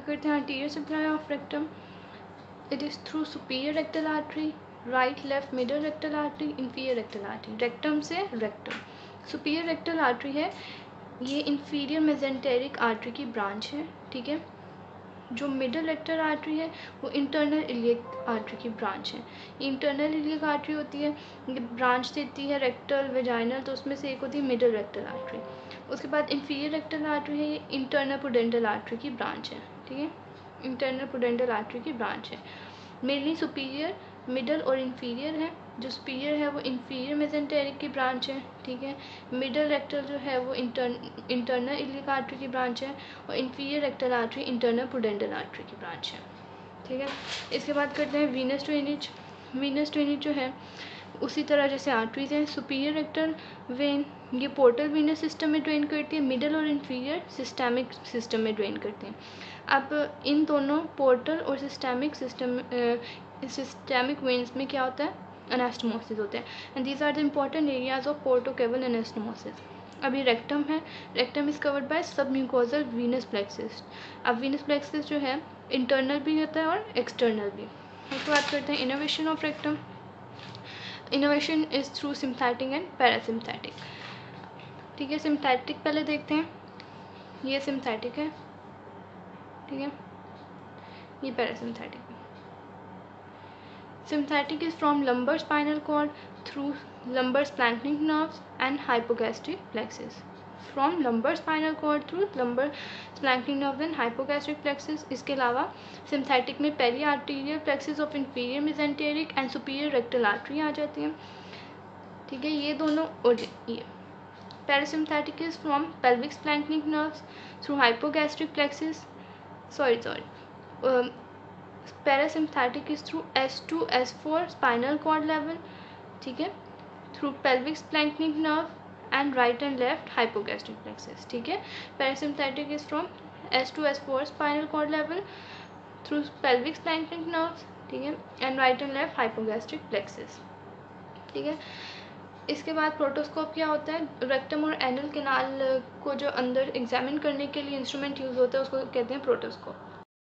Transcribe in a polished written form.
करते हैं arterial supply of rectum. It is through superior rectal artery, right left middle rectal artery, inferior rectal artery. Rectum से rectum, superior rectal artery है ये inferior mesenteric artery की branch है, ठीक है। जो मिडल रेक्टल आर्टरी है वो इंटरनल इलियक आर्टरी की ब्रांच है। इंटरनल इलियक आर्टरी होती है, ये ब्रांच देती है रेक्टल वेजाइनल, तो उसमें से एक होती है मिडल रेक्टल आर्टरी। उसके बाद इंफीरियर रेक्टल आर्टरी है, ये इंटरनल पुडेंटल आर्टरी की ब्रांच है, ठीक है। इंटरनल पुडेंटल आर्टरी की ब्रांच है। मेनली सुपीरियर, मिडल और इंफीरियर है। जो सुपीरियर है वो इंफीरियर मेजेंटेरिक की ब्रांच है, ठीक है। मिडल रेक्टल जो है वो इंटरनल इलियक आर्टरी की ब्रांच है, और inferior rectal artery internal pudendal artery की ब्रांच है, ठीक है। इसके बाद करते हैं वीनस ड्रेनेज। वीनस ड्रेनेज जो है उसी तरह जैसे आर्टरीज हैं, सुपीरियर रेक्टल वेन ये पोर्टल वीनस सिस्टम में ड्रेन करती है, मिडल और इंफीरियर सिस्टमिक सिस्टम में ड्रेन करते हैं। अब इन दोनों पोर्टल और सिस्टमिक वेन्स में क्या होता है, एनास्टोमोसिस होते हैं, and these are the important areas of portocaval anastomosis. अब ये रेक्टम है, rectum is covered by submucosal venous plexus. अब वीनस प्लेक्सिस जो है इंटरनल भी होता है और एक्सटर्नल भी। उसके बात करते हैं innervation of rectum. Innervation is through sympathetic and parasympathetic, ठीक है। सिम्पैथिक पहले देखते हैं, ये सिम्पैथिक है, ठीक है, ये पैरासिम्पैथिक है। Sympathetic is from lumbar spinal cord through lumbar splanchnic nerves and hypogastric plexus. From lumbar spinal cord through lumbar splanchnic nerves and hypogastric plexus. इसके अलावा sympathetic में periarterial plexus of inferior mesenteric and superior rectal artery आ जाती हैं, ठीक है। ये दोनों और ये parasympathetic is from pelvic splanchnic nerves through hypogastric plexus. Parasympathetic is through S2 S4 spinal cord level, ठीक है, through pelvic splanchnic nerve and right and left hypogastric plexus, ठीक है। Parasympathetic is from S2 S4 spinal cord level through pelvic splanchnic nerves, ठीक है, and right and left hypogastric plexus, ठीक है। इसके बाद प्रोटोस्कोप क्या होता है, रेक्टम और एनल कैनाल को जो अंदर एग्जामिन करने के लिए इंस्ट्रूमेंट यूज़ होता है उसको कहते हैं प्रोटोस्कोप।